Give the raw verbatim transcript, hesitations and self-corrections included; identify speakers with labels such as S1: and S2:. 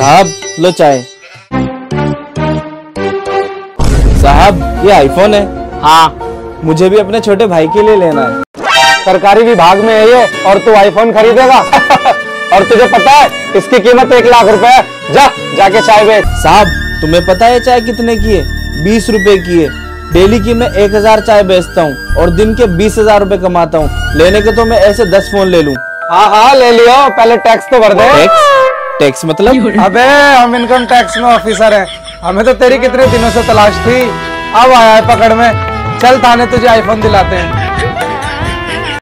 S1: साहब लो चाय। साहब ये आईफोन है।
S2: हाँ,
S1: मुझे भी अपने छोटे भाई के लिए लेना है।
S2: सरकारी विभाग में है ये और तू आईफोन खरीदेगा? और तुझे पता है इसकी कीमत एक लाख रुपए है। जा जाके चाय बेच।
S1: साहब तुम्हें पता है चाय कितने की है? बीस रुपए की है। डेली की मैं एक हजार चाय बेचता हूँ और दिन के बीस हजार रुपए कमाता हूँ। लेने के तो मैं ऐसे दस फोन ले लूं।
S2: हाँ हाँ ले लियो, पहले टैक्स तो भर दे।
S1: टैक्स? टैक्स मतलब?
S2: अबे हम इनकम टैक्स में ऑफिसर हैं, हमें तो तेरी कितने दिनों से तलाश थी, अब आया है पकड़ में। चल थाने तुझे आईफोन दिलाते हैं।